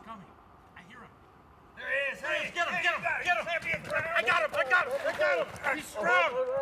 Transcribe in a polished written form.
coming. I hear him. There he is. Get him. I got him. He's strong.